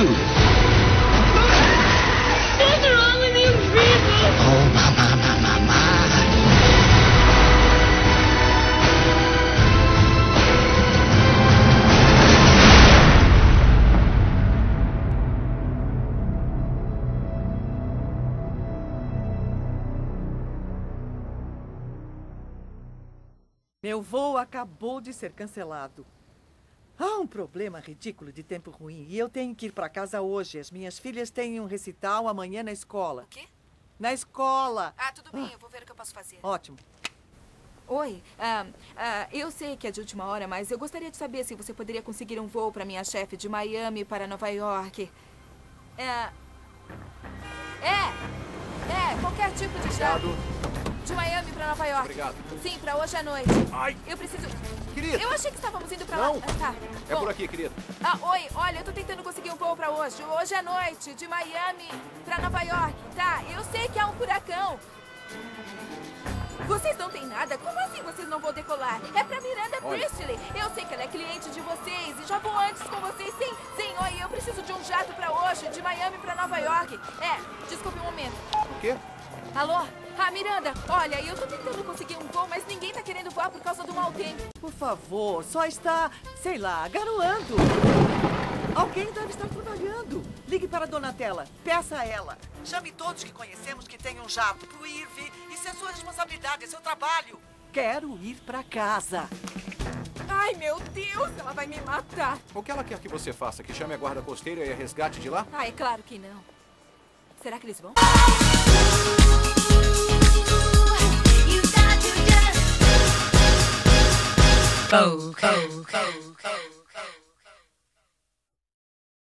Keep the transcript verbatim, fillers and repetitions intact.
do? What's wrong with you people? Oh, mama, mama, mama. Meu voo acabou de ser cancelado. Há um problema ridículo de tempo ruim e eu tenho que ir para casa hoje. As minhas filhas têm um recital amanhã na escola. O quê? Na escola. Ah, tudo bem, Ah. eu vou ver o que eu posso fazer. Ótimo. Oi, ah, ah, eu sei que é de última hora, mas eu gostaria de saber se você poderia conseguir um voo para minha chefe de Miami para Nova York. É... É! É, qualquer tipo de chave. De Miami para Nova York. Obrigado. Sim, para hoje à noite. Ai! Eu preciso... Querido! Eu achei que estávamos indo para Não. lá. Ah, tá. É Bom, por aqui, querido. Ah, oi, olha, eu tô tentando conseguir um voo pra hoje. Hoje à noite, de Miami pra Nova York. Tá, eu sei que há um furacão. Vocês não têm nada? Como assim vocês não vão decolar? É pra Miranda Olha. Priestley. Eu sei que ela é cliente de vocês e já vou antes com vocês. Sim, sim, oi, eu preciso de um jato pra hoje, de Miami pra Nova York. É, desculpe um momento. O quê? Alô? Ah, Miranda, olha, eu tô tentando conseguir um voo, mas ninguém tá querendo voar por causa do mau tempo. Por favor, só está, sei lá, garoando. Alguém deve estar trabalhando. Ligue para a Donatella. Peça a ela. Chame todos que conhecemos que tenham jato pro Irv. Isso é sua responsabilidade, é seu trabalho. Quero ir para casa. Ai, meu Deus, ela vai me matar. O que ela quer que você faça? Que chame a guarda costeira e a resgate de lá? Ah, é claro que não. Será que eles vão? Go, go, go, go.